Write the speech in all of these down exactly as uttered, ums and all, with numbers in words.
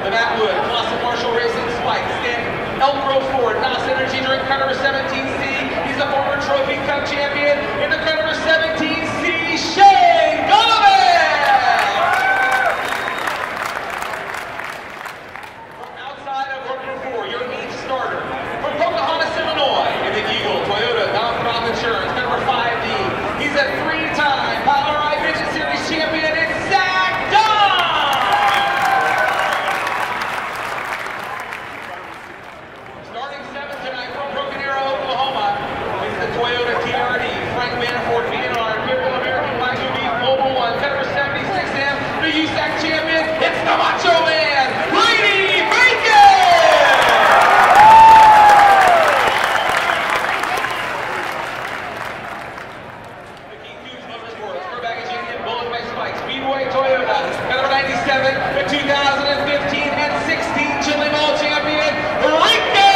the Matt Wood, Classic Marshall Racing Spike, Stanton, Elk Grove Ford, N O S Energy Drink, car number seventeen C. He's a former Trophy Cup champion in the car number seventeen C, Shane Gomez! From outside of row number four, your lead starter. From Pocahontas, Illinois, in the Eagle Toyota non-profit insurance, car number five D. He's a three-time Power Ride Midget Series champion. It's Zach Dunn! Starting seventh tonight from Broken Arrow, Oklahoma, is the Toyota T R D, Frank Manafort, V N R, Imperial American Wagyu Beef, Mobile One, car number seventy-six M, the U S A C champion. It's the Macho Man, Brady Bacon! The two thousand fifteen and sixteen Chili Bowl champion, Rico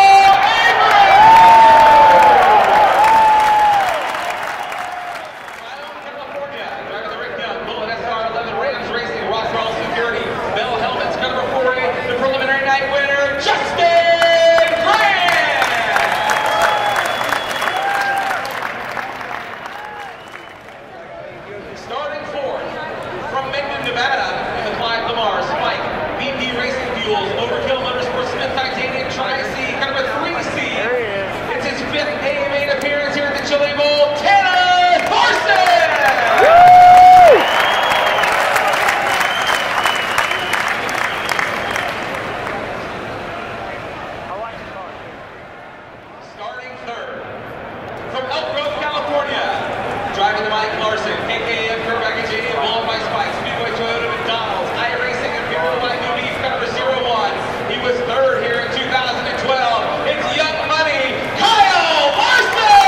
Abrams! California, driver the Rick Young, Bullet S R eleven Rams Racing, Rockfall Security, Bell Helmets, car number four A, the preliminary night winner, Justin Grant! Starting fourth, from Mendon, Nevada, Lamar, Spike, B P Racing Fuels, Overkill Motorsports, Smith Titanium, Tri-C, car number three C. It's his fifth A M A appearance here at the Chili Bowl, Tanner Thorson! Starting third, from Elk Grove, California, driving the Mike Larson, K K M, Kerr Packaging, Bullet by Spike, Speedway Toyota, McDonald's, iRacing, Imperial Wagyu Beef, car number zero one. He was third here in two thousand twelve. It's Young Money, Kyle Larson!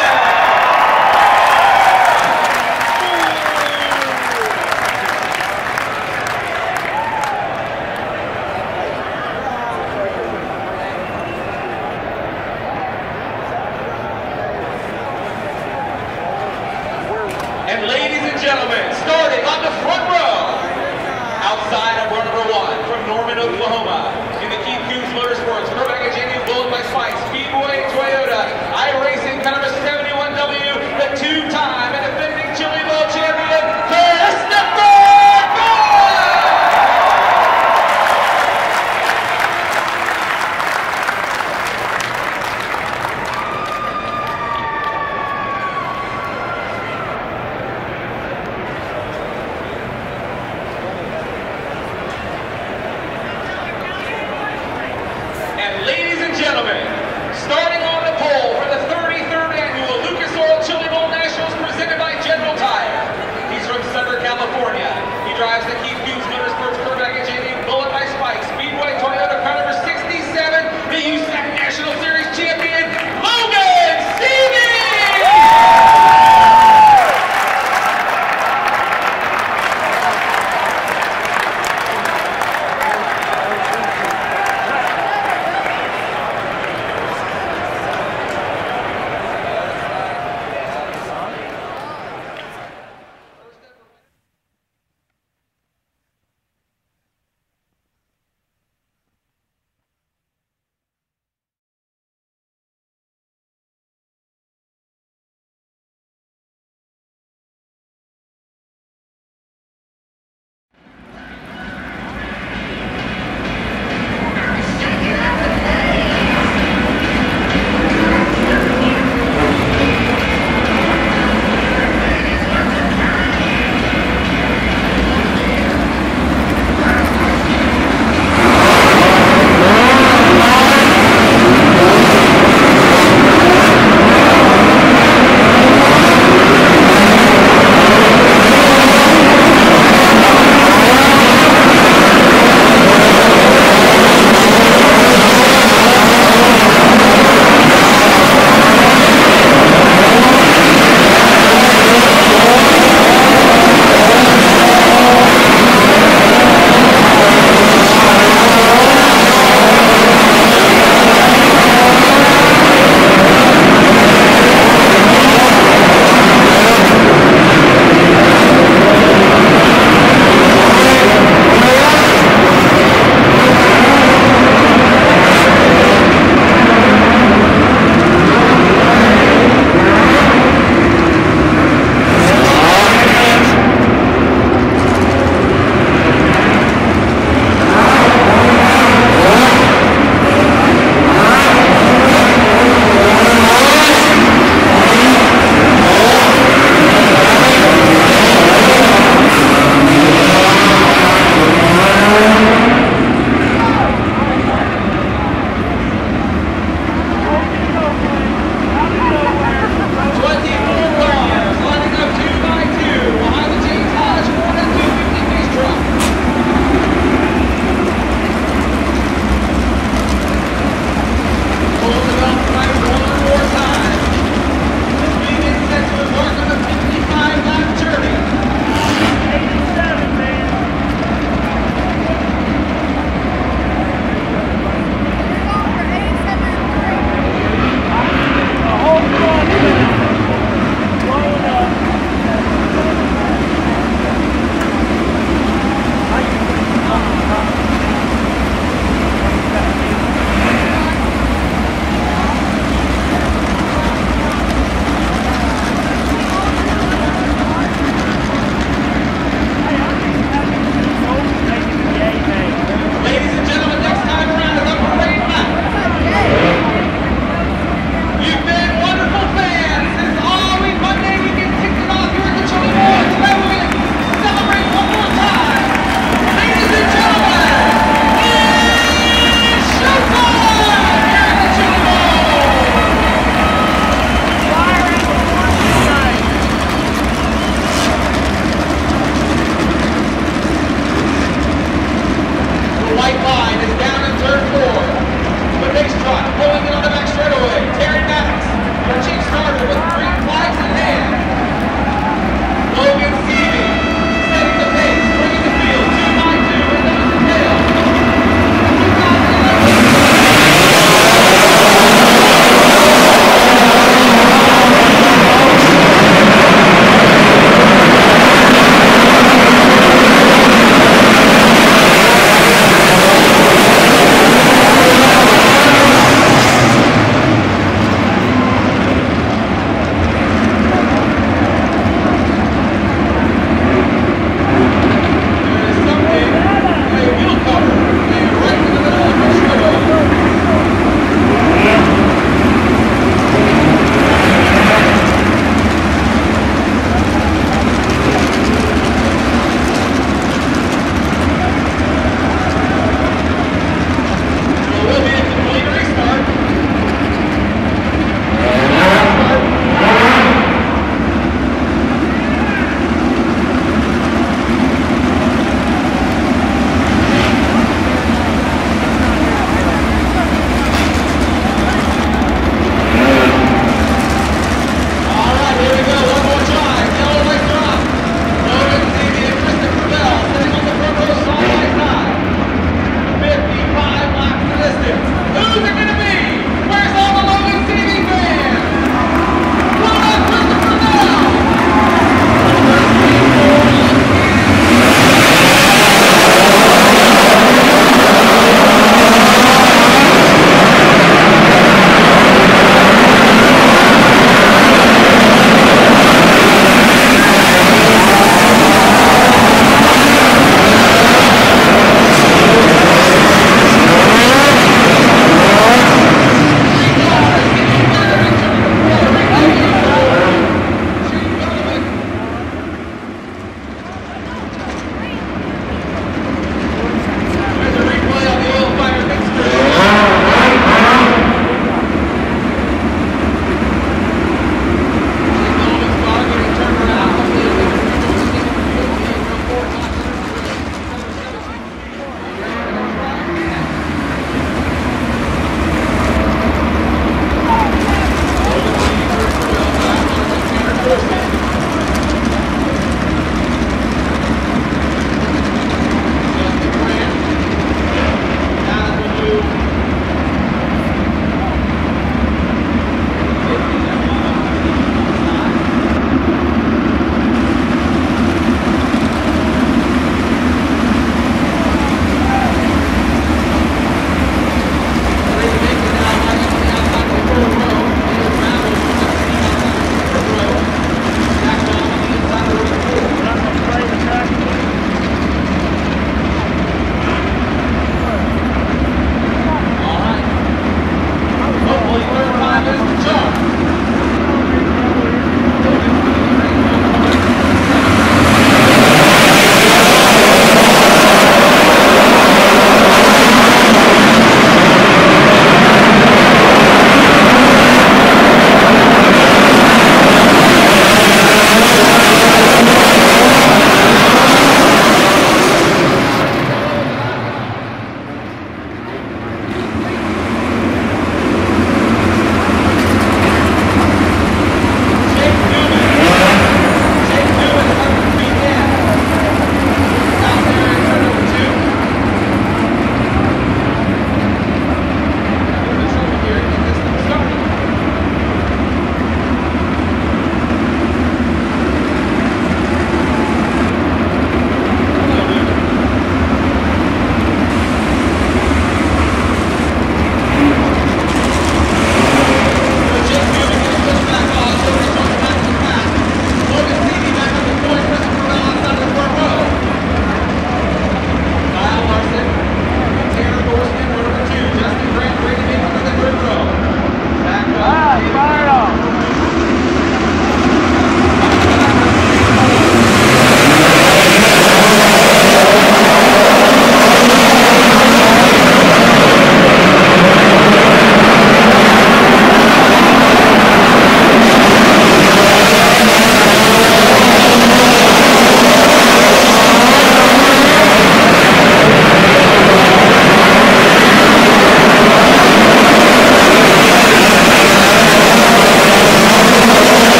And ladies and gentlemen, starting on the front row, outside of row number one, from Norman, Oklahoma, in the Keith Coombs Motorsports, Kerr Packaging, Bullet by Spike, Speedway Toyota, iRacing, car number seventy-one W, the two-time and defending Chili Bowl champion, Christopher Gordon! Ladies and gentlemen, starting on the pole for the thirty-third annual Lucas Oil Chili Bowl Nationals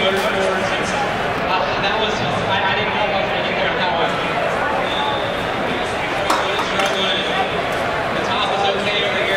Motorsports. Uh, that was, I, I didn't know if I was going to get there on that one. Really struggling. The top was okay over here.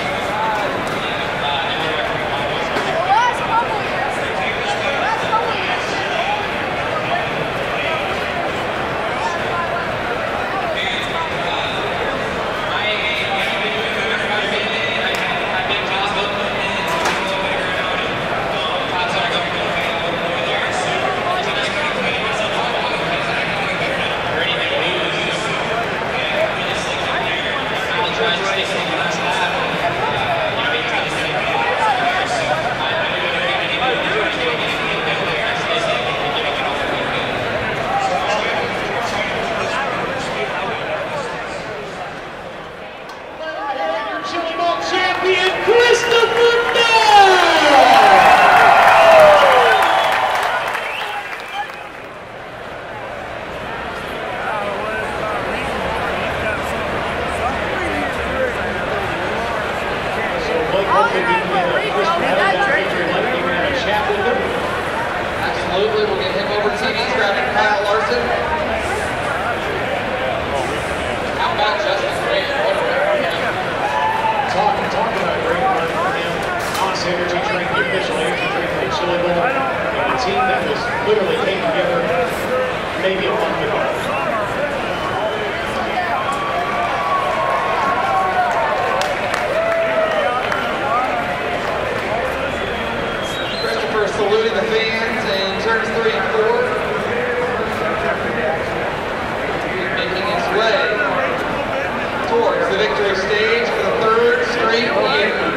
Absolutely, we'll get him over to T V's grabbing Kyle Larson. How about Justin Grant? What a run. Talk, talk about a great run for him. Honest Energy trained the official energy drink at Chili Bowl. And a team that was literally came together maybe a month ago. Saluting the fans in turns three and four. Making its way towards the victory stage for the third straight year.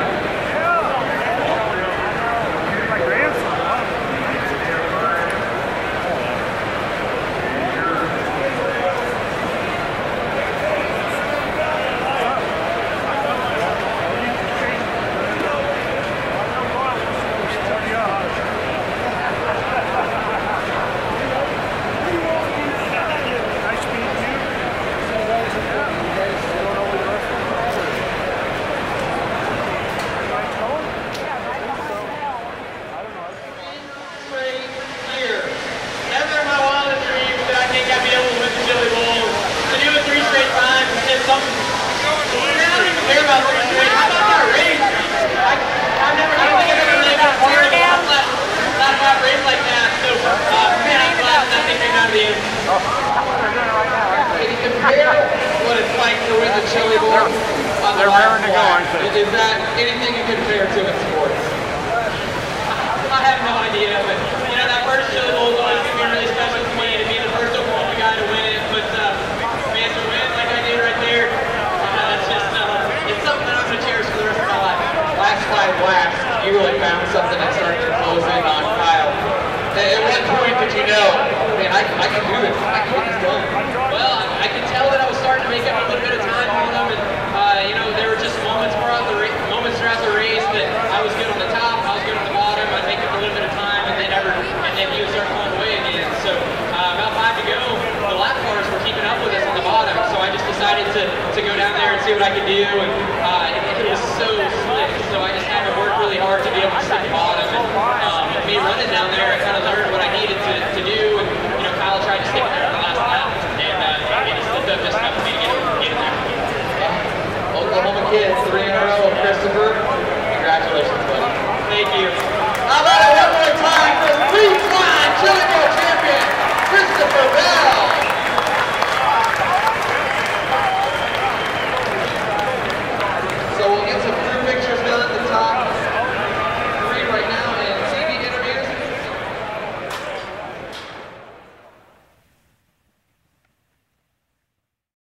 What it's like to win the Chili Bowl on the They're raring to go, aren't they? Is that anything you compare to in sports? I have no idea, but you know that first Chili Bowl is always going to be really special to me to be the first Oklahoma guy to win it. But uh, man, to win like I did right there, uh, that's just uh, it's something that I'm going to cherish for the rest of my life. Last five laps, you really found something that started to close in on Kyle. At what point did you know, man, I, I can do this? I can get this done. Well, I, I could tell that I was starting to make up a little bit of time on them, and uh, you know, there were just moments throughout the race, moments throughout the race that I was good on the top, I was good on the bottom. I'd make up a little bit of time, and they never, and then he would start pulling away again. So uh, about five to go, the lap cars were keeping up with us on the bottom. So I just decided to to go down there and see what I could do, and uh, it, it was so slick. So I just had to work really hard to be able to stick the bottom.